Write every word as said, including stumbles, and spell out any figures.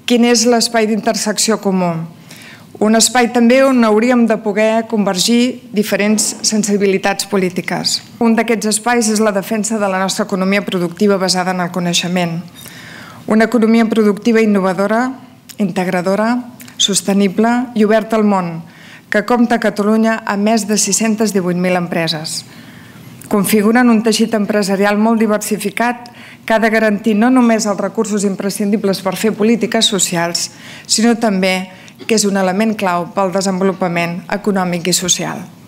Quin és l'espai d'intersecció comú? Un espai també on hauríem de poder convergir diferents sensibilitats polítiques. Un d'aquests espais és la defensa de la nostra economia productiva basada en el coneixement. Una economia productiva innovadora, integradora, sostenible i oberta al món, que compta a Catalunya amb més de sis-centes divuit mil empreses. Configuren un teixit empresarial molt diversificat que ha de garantir no només els recursos imprescindibles per fer polítiques socials, sinó també que és un element clau pel desenvolupament econòmic i social.